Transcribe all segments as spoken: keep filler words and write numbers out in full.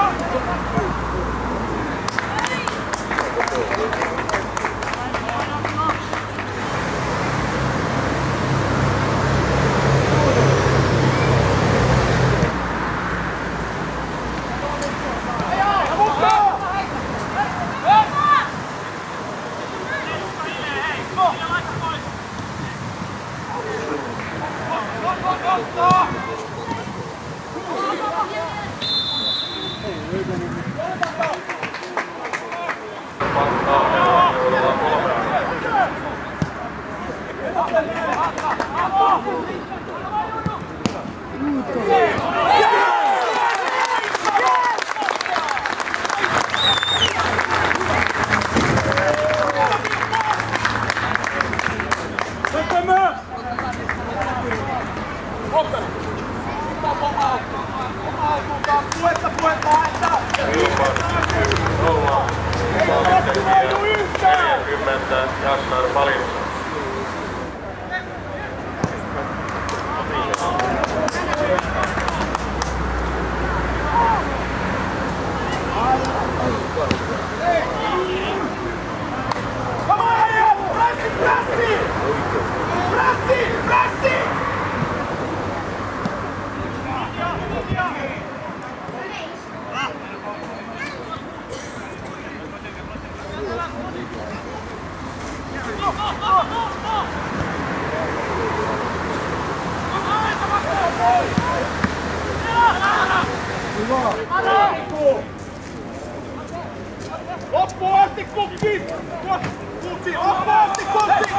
Loppuun asti kukki! Kukki! Loppuun asti kukki!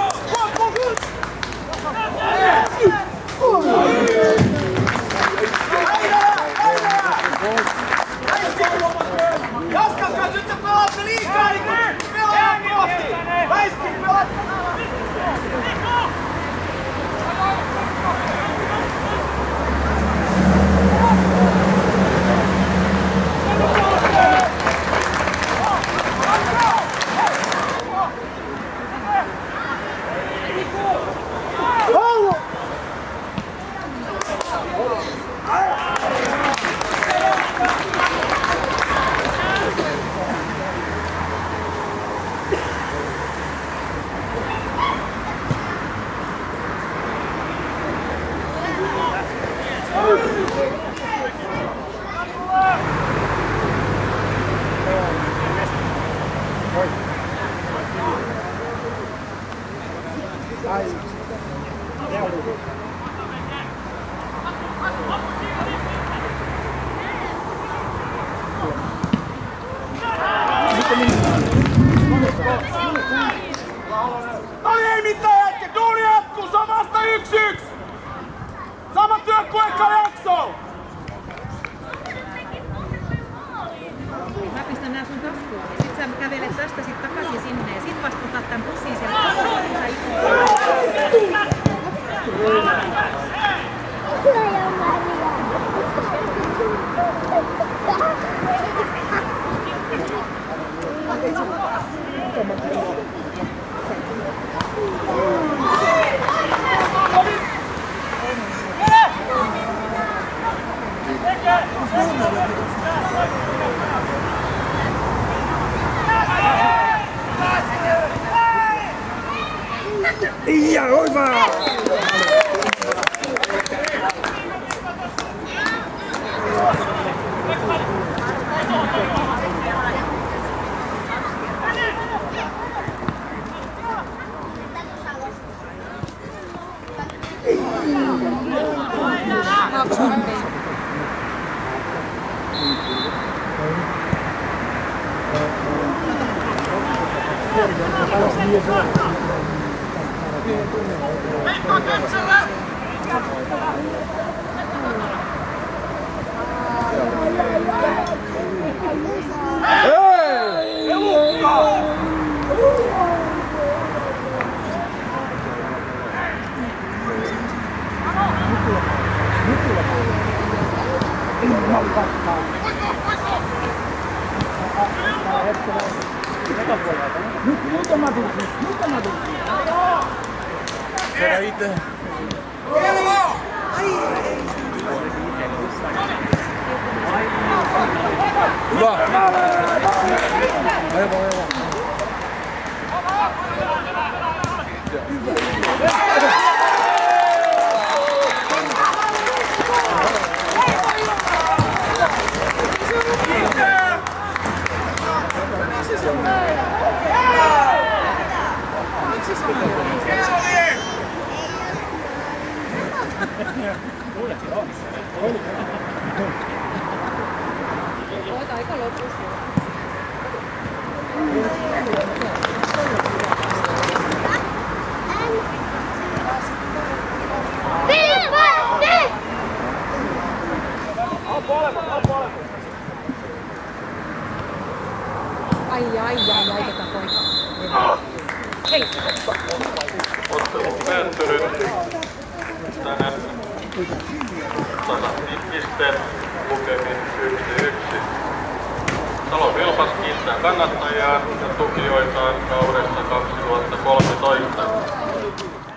Jatkakaa, nyt te pelaatte liikaa! Pelaa kohti! Väiski, pelaat! No niin, ei mitään jätkä, duuni jatkuu, samasta yksi yksi! Sama työ kuin eka jakso! Mä pistän nää sun taskuun ja sit sä kävelet tästä sit takaisin sinne ja sit vasta otat tän bussin sieltä takaisin, kun sä ikään. Iya, oiva! Mikko Köpselä! Hei! Elukka! Nyt mä tulin, nyt mä tulin. Kerä itse. Ai! Hyvä! Aivan, aivan. Oota aika lopussa. Ai ai ai ai tätä poikaa. Hei! Ottelu päättynyt. Tänään tasattiin pisteet lukemin yksi yksi. Salo Vilpas kiittää kannattajiaan ja tukijoitaan kaudesta kaksituhattakolmetoista.